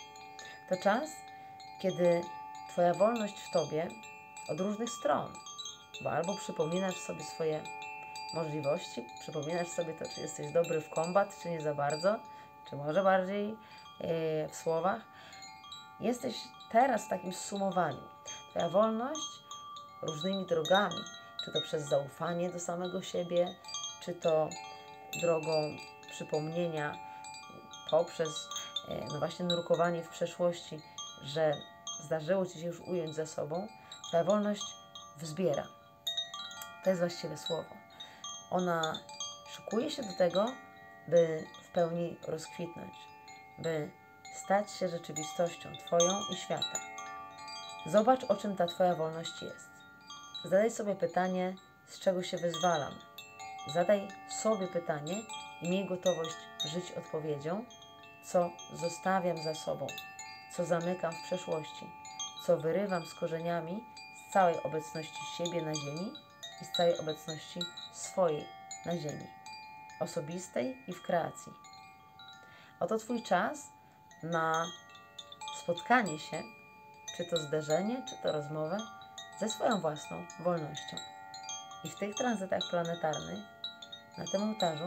A: To czas, kiedy Twoja wolność w Tobie od różnych stron, bo albo przypominasz sobie swoje możliwości, przypominasz sobie to, czy jesteś dobry w kombat, czy nie za bardzo, czy może bardziej w słowach. Jesteś teraz w takim zsumowaniu. Twoja wolność różnymi drogami, czy to przez zaufanie do samego siebie, czy to drogą przypomnienia poprzez no właśnie nurkowanie w przeszłości, że zdarzyło Ci się już ująć za sobą, Twoja wolność wzbiera. To jest właściwe słowo. Ona szykuje się do tego, by w pełni rozkwitnąć, by stać się rzeczywistością Twoją i świata. Zobacz, o czym ta Twoja wolność jest. Zadaj sobie pytanie, z czego się wyzwalam. Zadaj sobie pytanie i miej gotowość żyć odpowiedzią, co zostawiam za sobą, co zamykam w przeszłości, co wyrywam z korzeniami z całej obecności siebie na ziemi i z całej obecności swojej na ziemi, osobistej i w kreacji. Oto Twój czas na spotkanie się, czy to zderzenie, czy to rozmowę ze swoją własną wolnością. I w tych tranzytach planetarnych, na tym ołtarzu,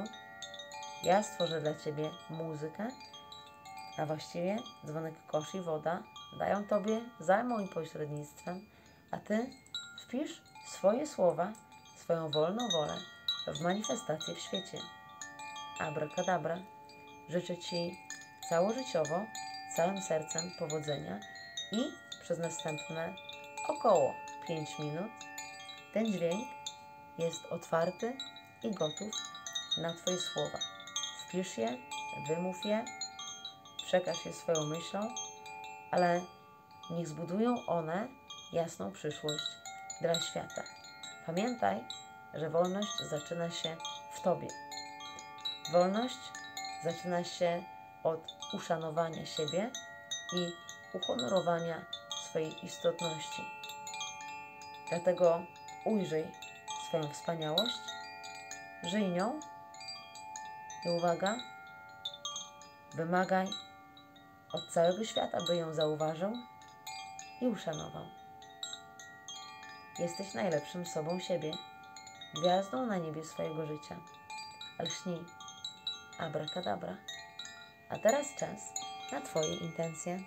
A: ja stworzę dla Ciebie muzykę, a właściwie dzwonek koszy, woda dają Tobie za moim pośrednictwem, a Ty wpisz swoje słowa, swoją wolną wolę w manifestację w świecie. Abracadabra. Życzę Ci całożyciowo, całym sercem powodzenia i przez następne około 5 minut ten dźwięk jest otwarty i gotów na Twoje słowa. Wpisz je, wymów je, przekaż je swoją myślą, ale niech zbudują one jasną przyszłość dla świata. Pamiętaj, że wolność zaczyna się w Tobie. Wolność zaczyna się od uszanowania siebie i uhonorowania swojej istotności. Dlatego ujrzyj swoją wspaniałość, żyj nią i uwaga, wymagaj od całego świata, by ją zauważył i uszanował. Jesteś najlepszym sobą siebie, gwiazdą na niebie swojego życia. Ale śnij, abracadabra. A teraz czas na Twoje intencje.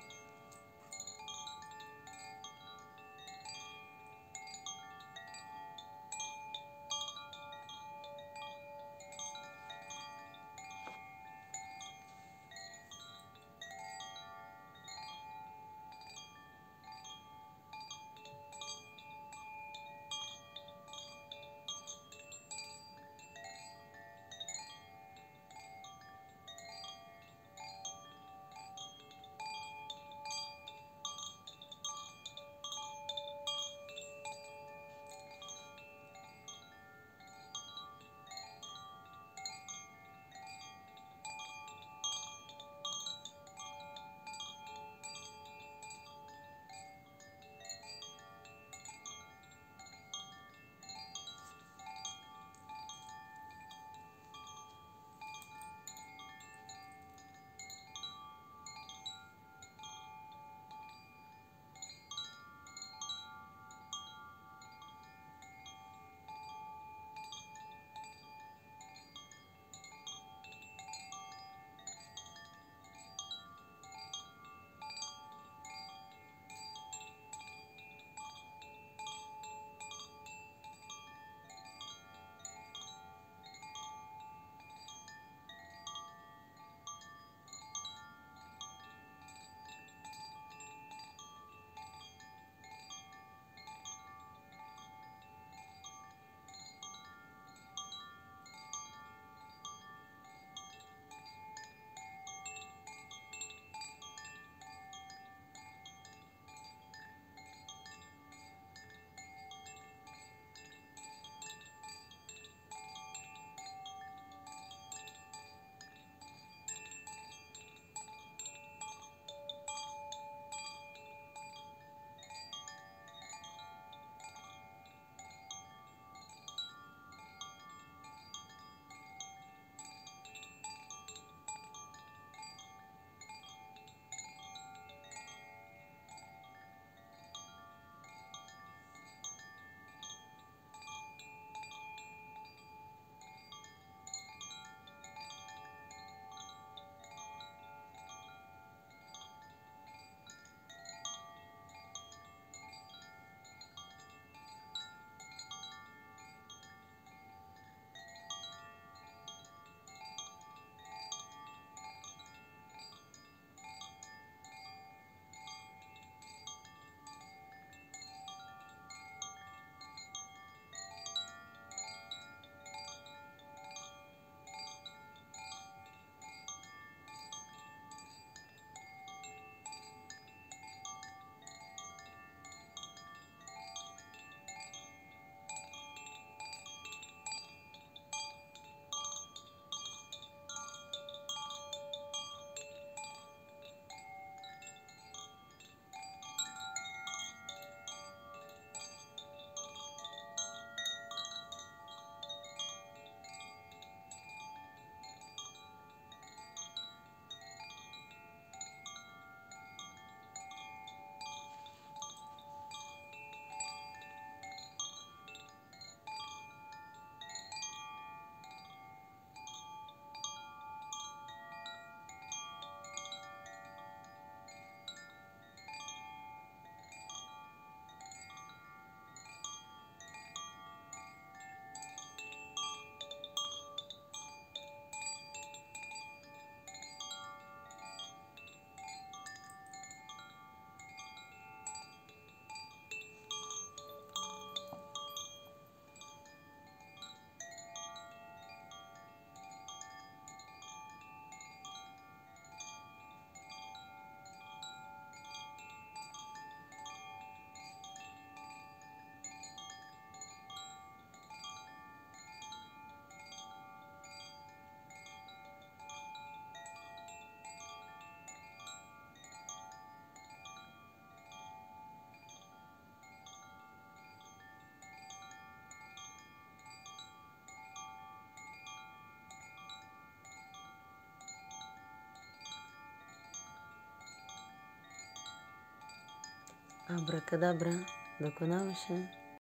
A: Abracadabra, dokonało się.